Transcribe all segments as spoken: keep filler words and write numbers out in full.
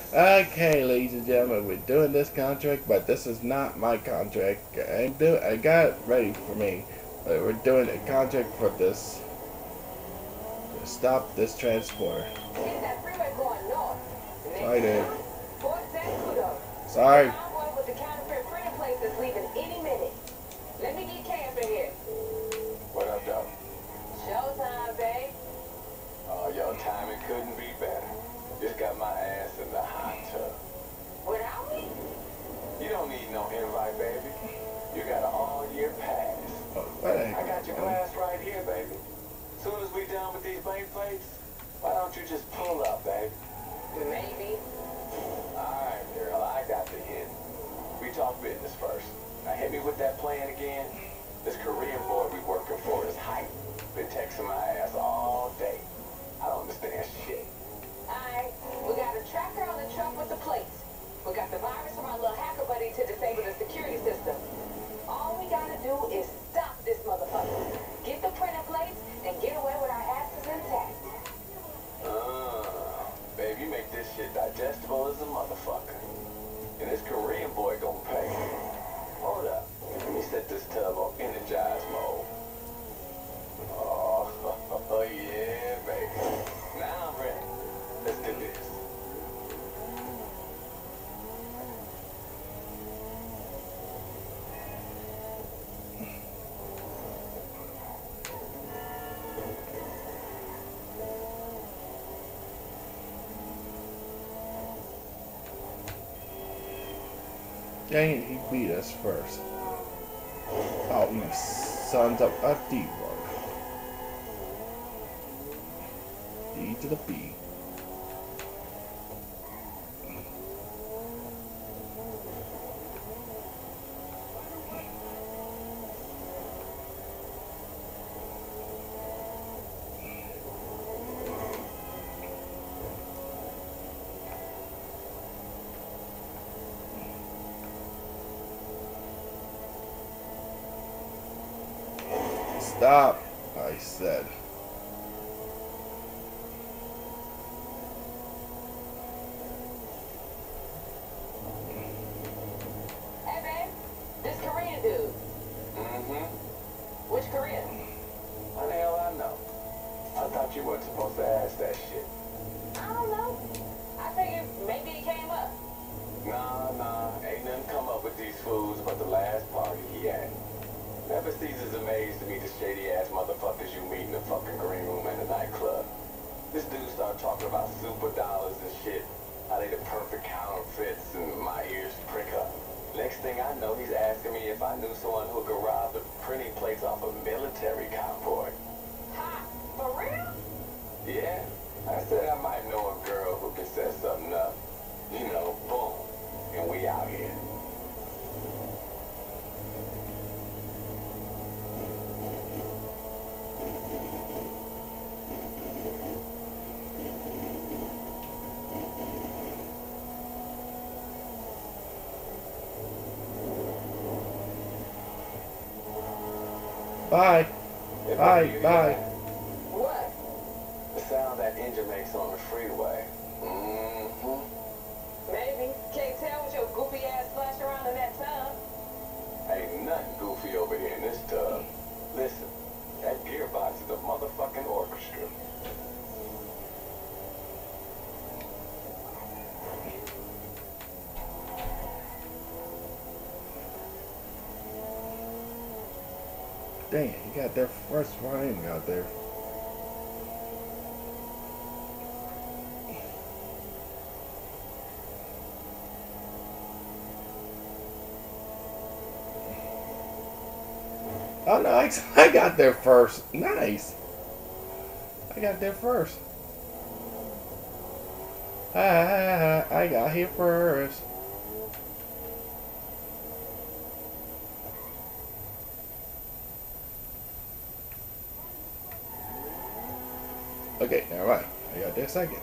Okay, ladies and gentlemen, we're doing this contract, but this is not my contract. I do. I got it ready for me, but we're doing a contract for this to stop this transporter. Hit that freeway going north. Sorry, dude. Fort San Cudo. Sorry. Convoy with the counterfeit printing place is leaving any minute. Let me get K up in here. What up, dog? Showtime, babe. Oh, your timing couldn't be better. Just got my ass in the hot tub. Without me? You don't need no invite, baby. You got an all-year pass. Oh, what the I heck? got your glass right here, baby. Soon as we done with these bank plates, why don't you just pull up, baby? Maybe. Alright, girl, I got the hint. We talk business first. Now hit me with that plan again. This Korean boy we working for is hype. Been texting my ass all day. I don't understand shit. Alright, we got a tracker on the truck with the plates. We got the virus from our little hacker buddy to disable the security system. All we gotta do is stop this motherfucker. Get the printed plates and get away with our asses intact. Uh, babe, you make this shit digestible as a motherfucker. And this Korean boy gonna pay. Hold up. Let me set this tub on energize mode. Oh, oh yeah, baby. Now I'm ready. Let's do this. Dang it, he beat us first. Oh, you sons of a D-word. D to the B. Stop, I said. Hey, babe. This Korean dude. Mm-hmm. Which Korean? How the hell I know? I thought you weren't supposed to ask that shit. I don't know. I figured maybe he came up. Nah, nah, ain't nothing come up with these fools but the last party he had. Never ceases amaze to me the shady ass motherfuckers you meet in the fucking green room and the nightclub. This dude started talking about super dollars and shit, how they the perfect counterfeits, and my ears prick up. Next thing I know, he's asking me if I knew someone who could rob the printing plates off a military convoy. Ha! For real? Yeah, I said I might know a girl who can set something up. You know, boom, and we out here. Bye. If Bye, I hear bye. that, What? the sound that engine makes on the freeway. Mm-hmm. Maybe. Can't tell with your goofy ass splash around in that tub. Ain't nothing goofy over here in this tub. Listen, that gearbox is a motherfucking orchestra. Dang it, he got there first before I even got there. Oh no, I, I got there first. Nice. I got there first. Ah, I got here first. Okay, never mind. I got there second.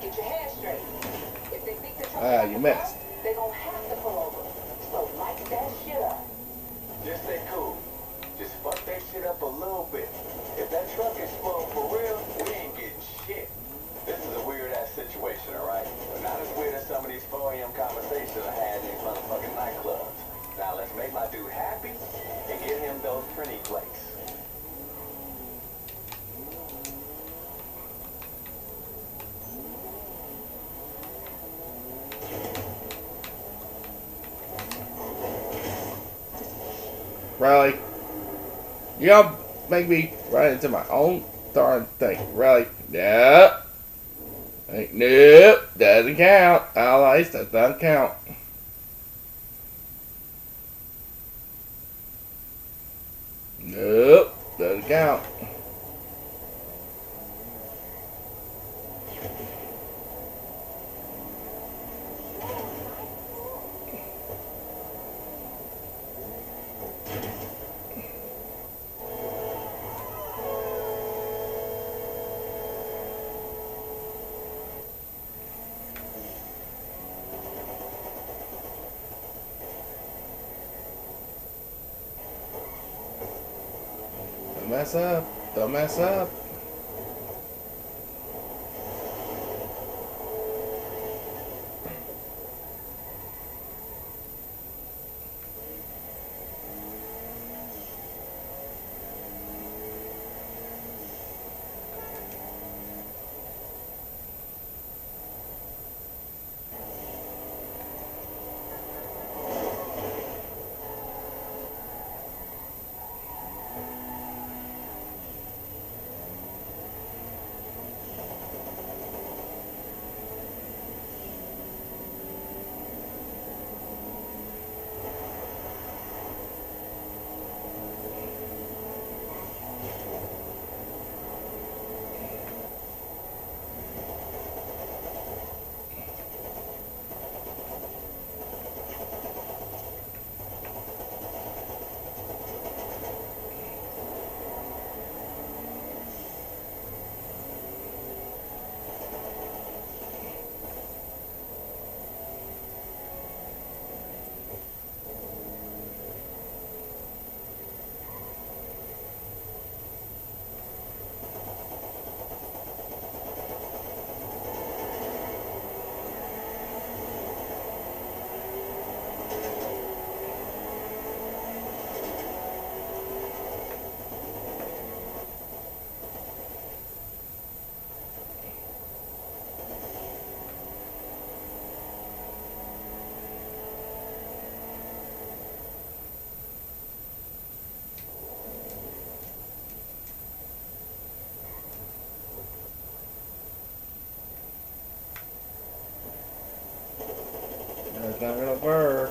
get your head straight. If they think the truck Ah, is you on the missed. road, they gonna have to pull over. So light that shit up. Just stay cool. Just fuck that shit up a little bit. If that truck is spoiled for real, we ain't getting shit. This is a weird ass situation, alright? But not as weird as some of these four A M conversations I had in these motherfucking nightclubs. Now let's make my dude happy and get him those printing plates. Really? You gonna make me run into my own darn thing? Really? Nope. Like, nope. Doesn't count. Allies, that doesn't count. Nope. Doesn't count. Don't mess up. Don't mess up. That's not gonna work.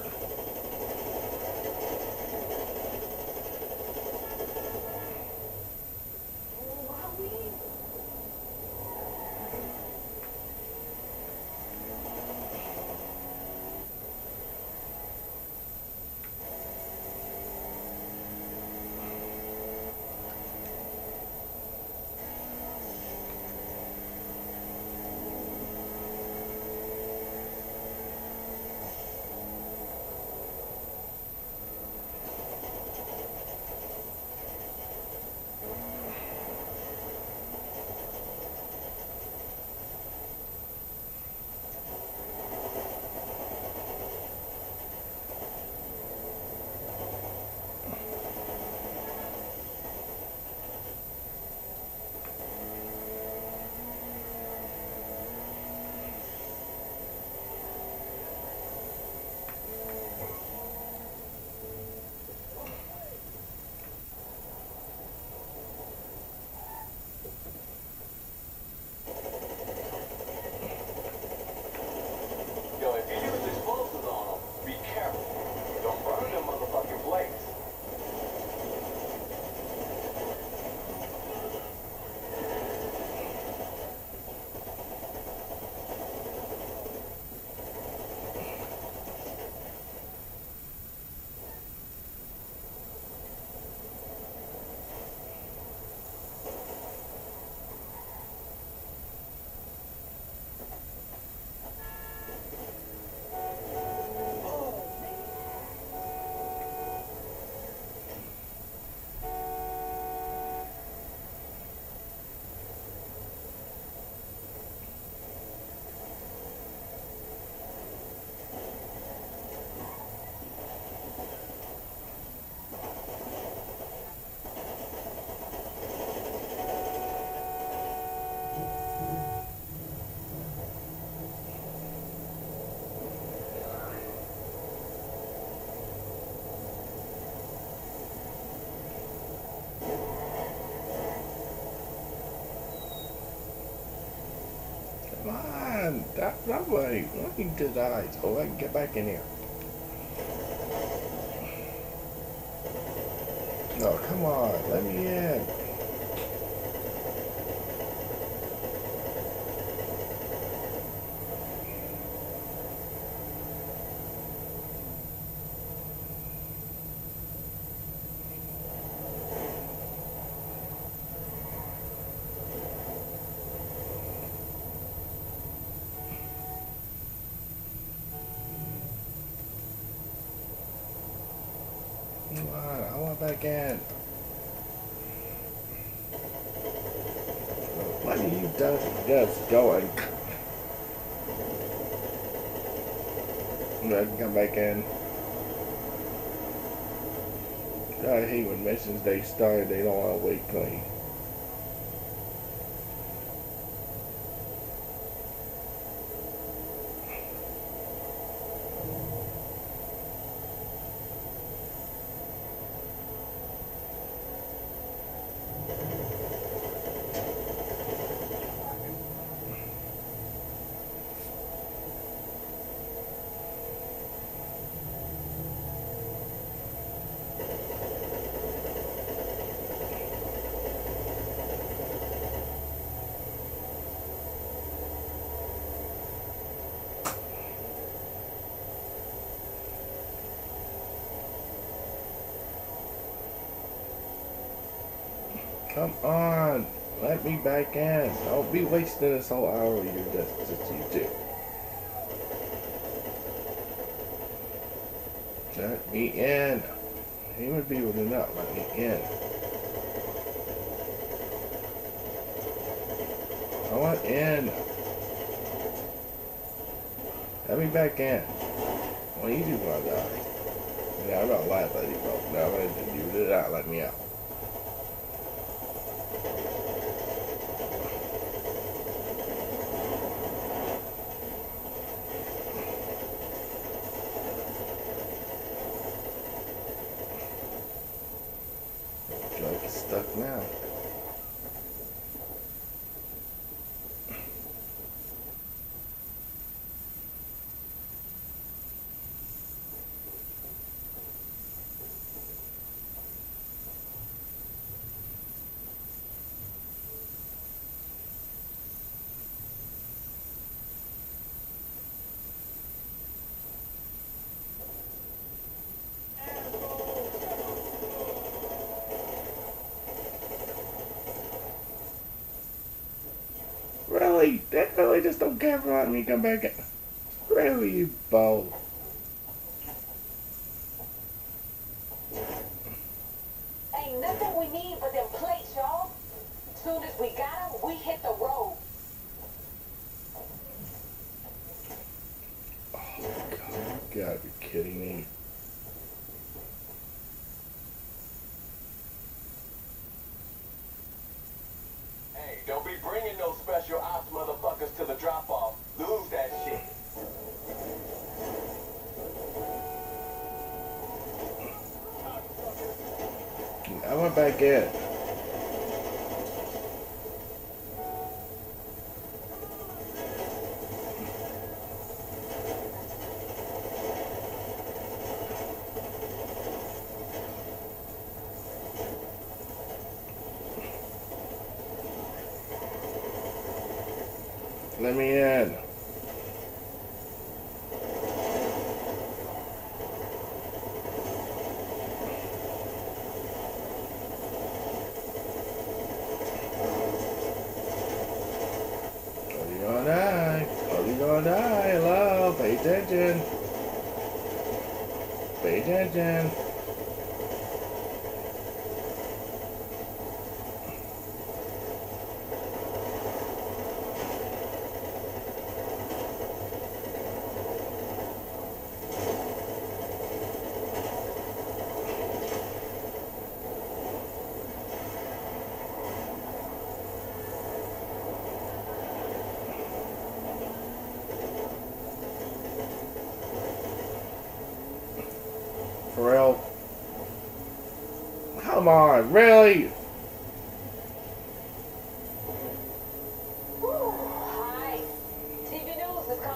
Stop, stop waiting. Let me to die so I can get back in here. No, come on. Let me in. Come on, I want back in. Why do you just, just going? I can come back in. I hate when missions they start, they don't want to wait clean. Come on, let me back in. Don't be wasting this whole hour you just, just you do. Let me in. Human people do not let me in. I want in. Let me back in. Well, you do want to die. Yeah, I'm not lying about you, bro. No, I'm gonna do you did not let me out. Drug is stuck now. Really? That really just don't care for letting me come back in. Really, you both? Ain't nothing we need but them plates, y'all. Soon as we got them, we hit the road. Oh, God, you gotta be kidding me. Hey, don't be bringing no special ops motherfuckers to the drop-off. Lose that shit. I went back in. Let me in. Oh, you're gonna die. Oh, you're gonna die. Hello, pay attention. Pay attention. For real? Come on, really? Whew, hi. T V News is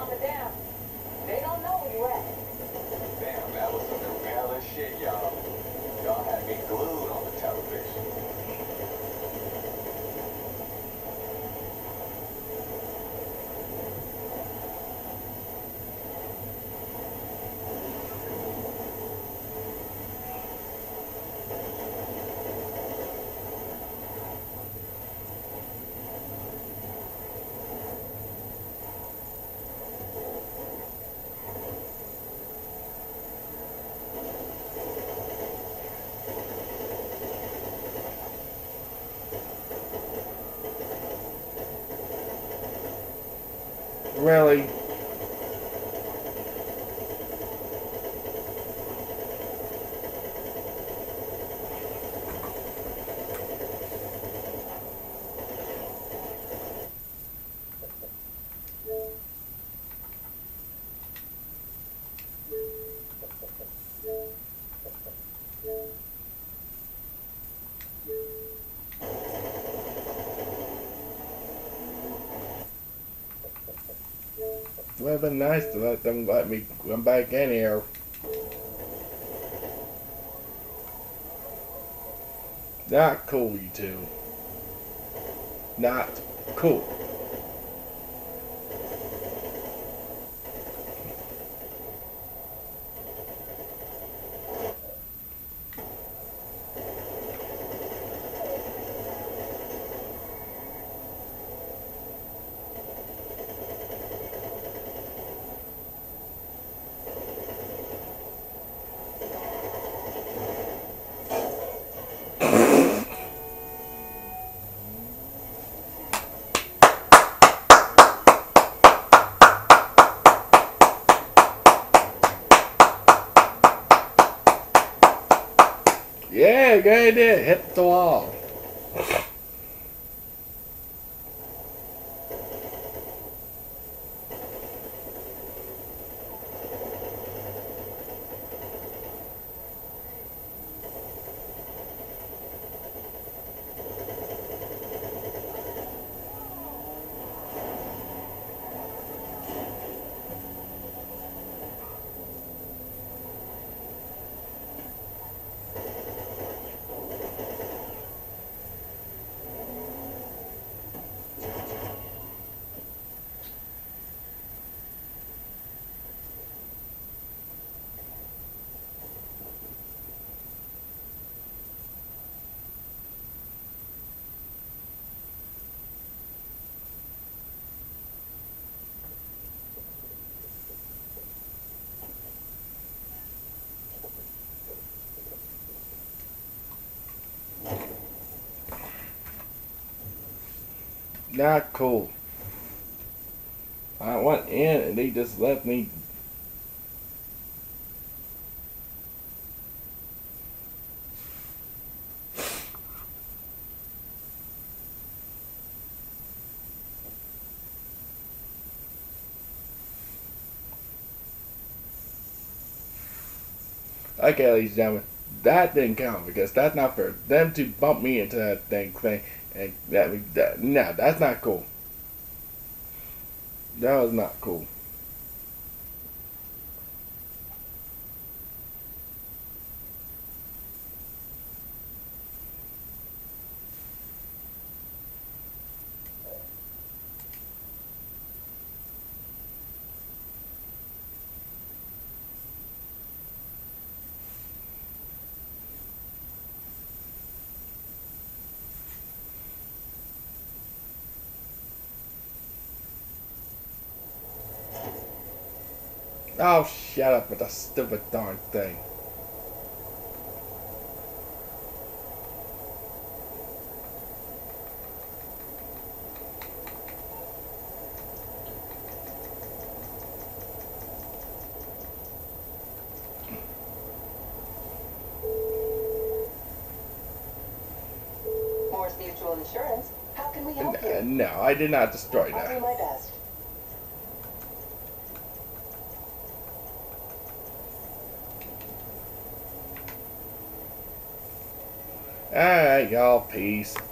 Really? It would have been nice to let them let me come back in here. Not cool, you two. Not cool. Yeah, good idea. Hit the wall. Not cool. I went in and they just left me. Okay, ladies and gentlemen, that didn't count because that's not fair. Them to bump me into that thing thing and that, that no, that's not cool. That was not cool. Oh, shut up with that stupid darn thing. Morse Mutual Insurance. How can we help you? No, I did not destroy I'll do that. my best. Alright, y'all, peace.